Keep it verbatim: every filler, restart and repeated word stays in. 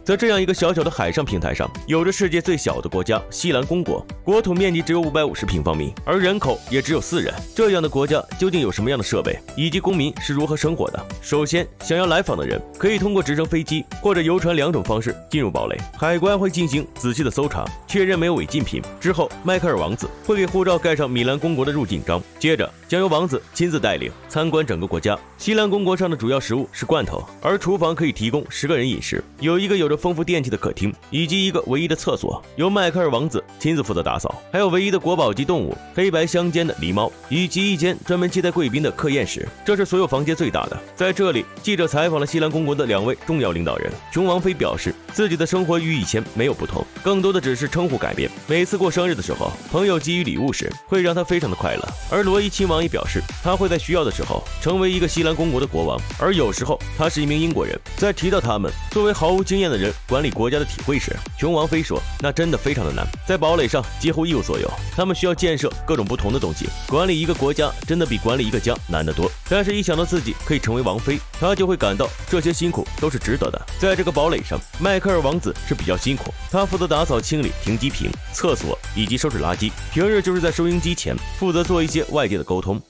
在这样一个小小的海上平台上，有着世界最小的国家西兰公国，国土面积只有五百五十平方米，而人口也只有四人。这样的国家究竟有什么样的设备，以及公民是如何生活的？首先，想要来访的人可以通过直升飞机或者游船两种方式进入堡垒，海关会进行仔细的搜查，确认没有违禁品。之后，迈克尔王子会给护照盖上米兰公国的入境章，接着将由王子亲自带领参观整个国家。西兰公国上的主要食物是罐头，而厨房可以提供十个人饮食，有一个有着丰富电器的客厅，以及一个唯一的厕所，由迈克尔王子亲自负责打扫，还有唯一的国宝级动物黑白相间的狸猫，以及一间专门接待贵宾的客宴室，这是所有房间最大的。在这里，记者采访了西兰公国的两位重要领导人。琼王妃表示，自己的生活与以前没有不同，更多的只是称呼改变。每次过生日的时候，朋友给予礼物时，会让他非常的快乐。而罗伊亲王也表示，他会在需要的时候成为一个西兰公国的国王，而有时候他是一名英国人。在提到他们作为毫无经验的人管理国家的体会时，琼王妃说，那真的非常的难，在堡垒上几乎一无所有，他们需要建设各种不同的东西，管理一个国家真的比管理一个家难得多。但是一想到自己可以成为王妃，他就会感到这些辛苦都是值得的。在这个堡垒上，迈克尔王子是比较辛苦，他负责打扫清理停机坪、厕所以及收拾垃圾，平日就是在收音机前负责做一些外界的沟通。